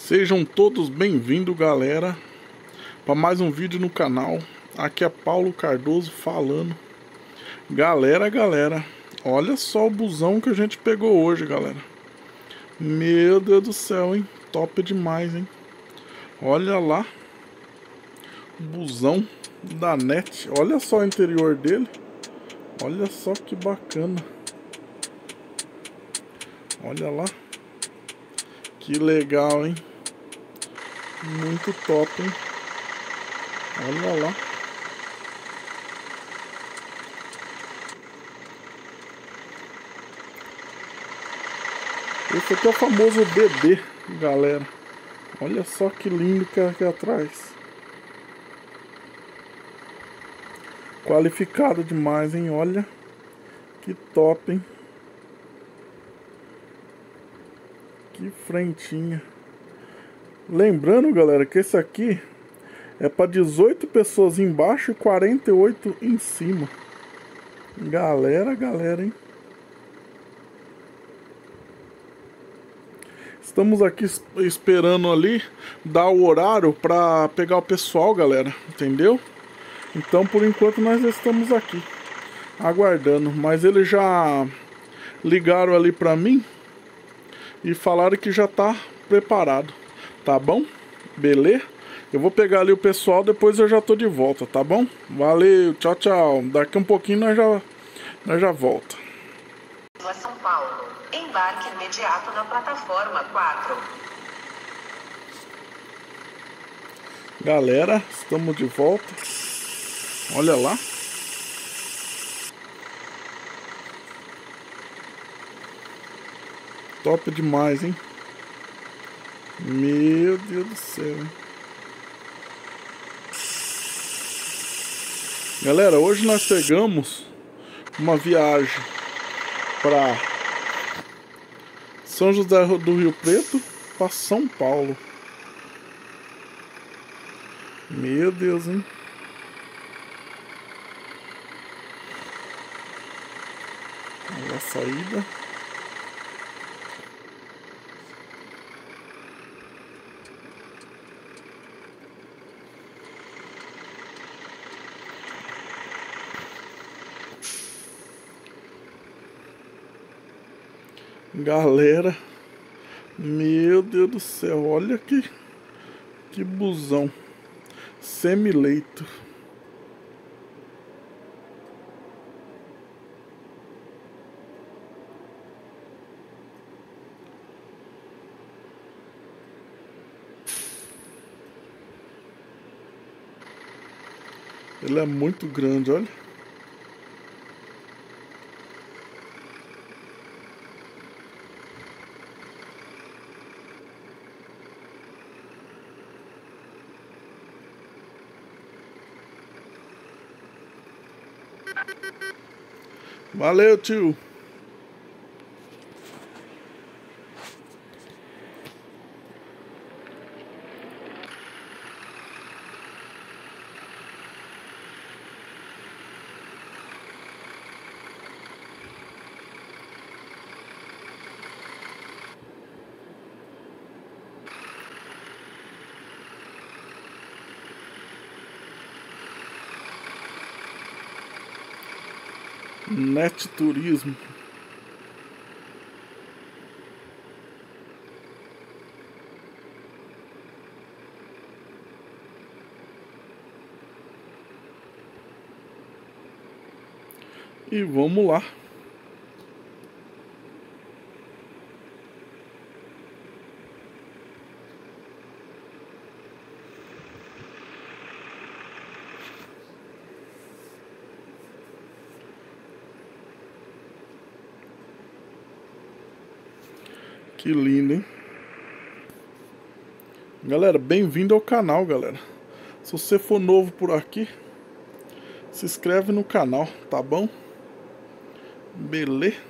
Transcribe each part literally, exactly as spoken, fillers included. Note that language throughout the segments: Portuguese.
Sejam todos bem-vindos, galera, para mais um vídeo no canal. Aqui é Paulo Cardoso falando. Galera, galera, olha só o busão que a gente pegou hoje, galera. Meu Deus do céu, hein? Top demais, hein? Olha lá. O busão da Net. Olha só o interior dele. Olha só que bacana. Olha lá. Que legal, hein? Muito top, hein? Olha lá. Esse aqui é o famoso B D, galera. Olha só que lindo que é aqui atrás. Qualificado demais, hein? Olha. Que top, hein? Que frentinha. Lembrando, galera, que esse aqui é para dezoito pessoas embaixo e quarenta e oito em cima. Galera, galera, hein? Estamos aqui esperando ali dar o horário para pegar o pessoal, galera, entendeu? Então, por enquanto, nós estamos aqui aguardando. Mas eles já ligaram ali para mim e falaram que já tá preparado, tá bom? Beleza? Eu vou pegar ali o pessoal, depois eu já tô de volta, tá bom? Valeu, tchau, tchau. Daqui um pouquinho nós já, nós já volta. São Paulo. Embarque imediato na plataforma quatro. Galera, estamos de volta. Olha lá. Top demais, hein? Meu Deus do céu, hein? Galera, hoje nós pegamos uma viagem para São José do Rio Preto para São Paulo. Meu Deus, hein? Olha a saída. Galera, meu Deus do céu, olha que, que busão semileito. Ele é muito grande, olha. Valeu, tio. Net Turismo. E vamos lá. Que lindo, hein? Galera, bem-vindo ao canal, galera. Se você for novo por aqui, se inscreve no canal, tá bom? Beleza?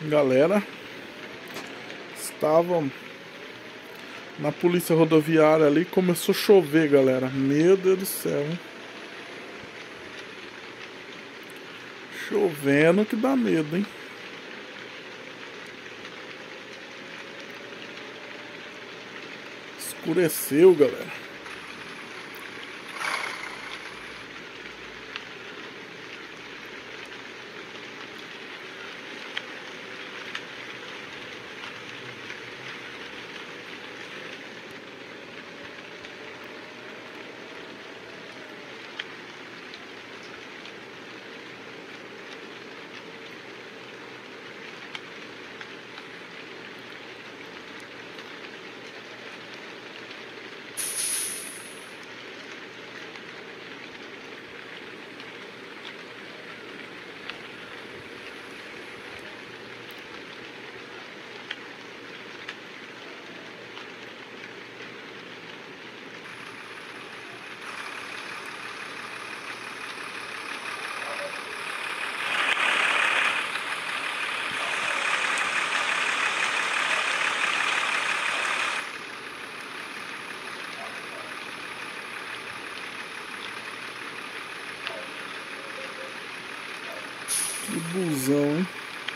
Galera, estavam na polícia rodoviária ali, começou a chover, galera. Meu Deus do céu, hein? Chovendo que dá medo, hein? Escureceu, galera. Que busão, hein?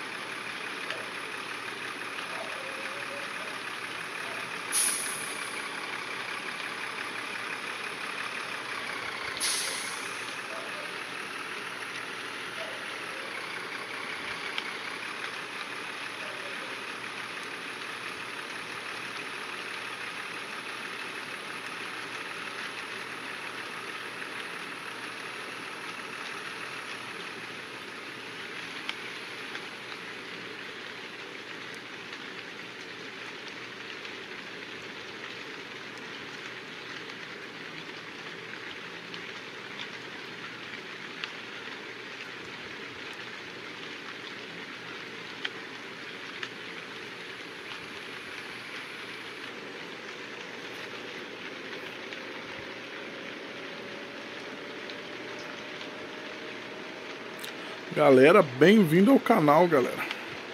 Galera, bem-vindo ao canal, galera.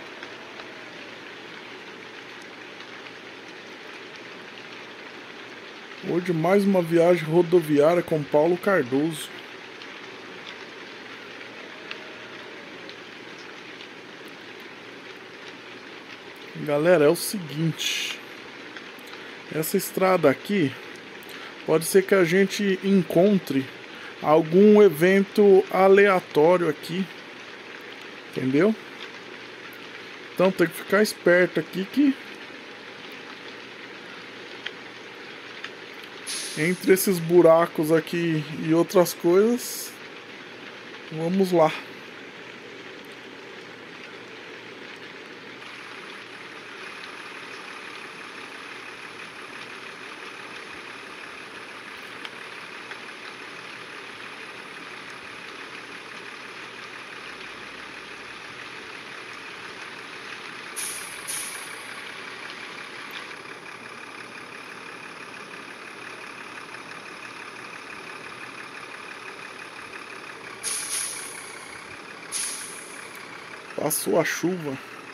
Hoje mais uma viagem rodoviária com Paulo Cardoso. Galera, é o seguinte. Essa estrada aqui pode ser que a gente encontre algum evento aleatório aqui. Entendeu? Então tem que ficar esperto aqui que entre esses buracos aqui e outras coisas, vamos lá. Passou a chuva.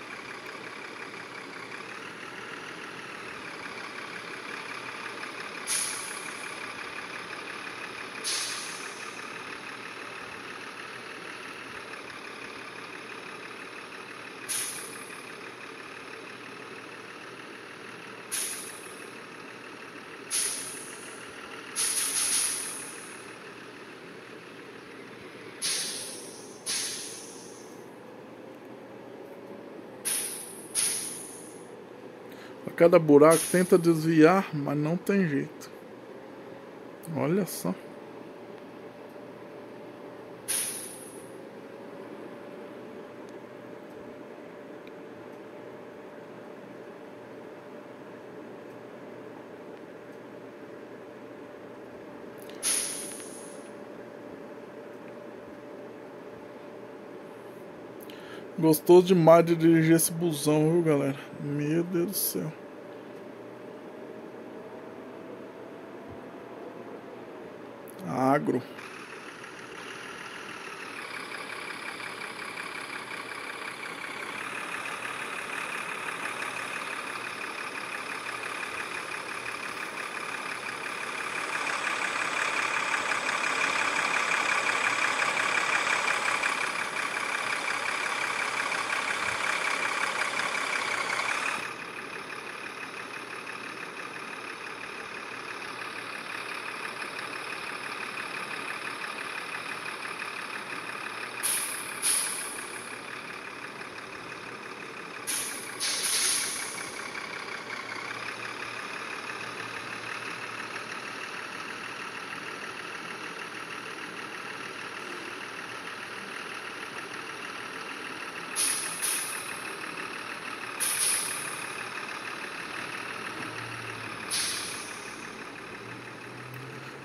Cada buraco tenta desviar, mas não tem jeito. Olha só. Gostoso demais de dirigir esse busão, viu, galera? Meu Deus do céu. Agro.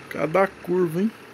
Cada curva, hein?